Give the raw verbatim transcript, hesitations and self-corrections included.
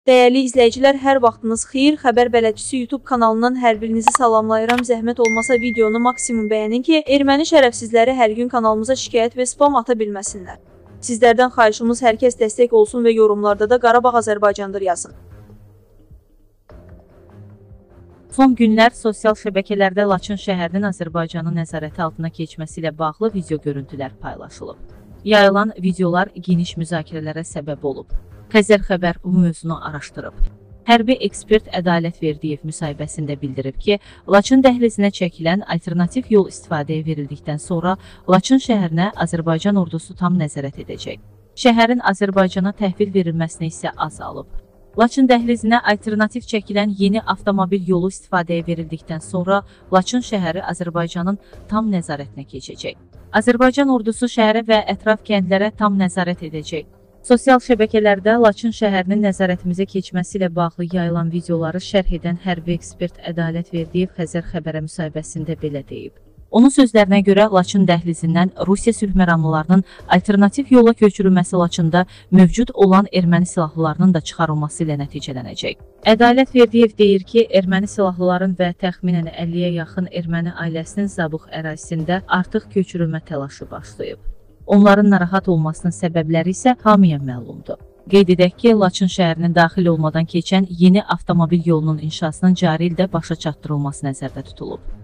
Dəyərli izləyicilər, hər vaxtınız xeyir. Xəbər Bələdçisi YouTube kanalından hər birinizi salamlayıram. Zəhmət olmasa videonu maksimum bəyənin ki, erməni şərəfsizləri hər gün kanalımıza şikayət və spam ata bilməsinlər. Sizlərdən xahişimiz hər kəs dəstək olsun və yorumlarda da Qarabağ Azərbaycandır yazın. Son günlər sosial şəbəkələrdə Laçın şəhərinin Azərbaycanın nəzarəti altına keçməsi ilə bağlı video görüntülər paylaşılıb. Yayılan videolar geniş müzakirələrə səbəb olub. Xəzər xəbər bu mövzunu araşdırıb. Hərbi ekspert Ədalət Verdiyev müsahibəsində bildirib ki, Laçın dəhlizinə çəkilən alternativ yol istifadəyə verildikdən sonra Laçın şəhərinə Azərbaycan ordusu tam nəzarət edəcək. Şəhərin Azərbaycana təhvil verilməsinə isə azalıb. Laçın dəhlizinə alternativ çəkilən yeni avtomobil yolu istifadəyə verildikdən sonra Laçın şəhəri Azərbaycanın tam nəzarətinə keçəcək. Azərbaycan ordusu şəhərə və ətraf kəndlərə tam nəzarət edəcək. Sosial şəbəkələrdə Laçın şəhərinin nəzarətimizə keçməsi ilə bağlı yayılan videoları şərh edən hərbi ekspert Ədalət Verdiyev Xəzər xəbərə müsahibəsində belə deyib. Onun sözlərinə görə Laçın dəhlizindən Rusiya sülh məramlılarının alternativ yola köçürülməsi Laçında mövcud olan erməni silahlılarının da çıxarılması ilə nəticələnəcək. Ədalət Verdiyev deyir ki, erməni silahlıların və təxminən əlliyə yaxın erməni ailəsinin Zabux ərazisində artıq köçürülmə təlaşı başlayıb. Onların narahat olmasının səbəbləri isə hamıya məlumdur. Qeyd edək ki, Laçın şəhərinin daxil olmadan keçən yeni avtomobil yolunun inşasının cari ildə başa çatdırılması nəzərdə tutulub.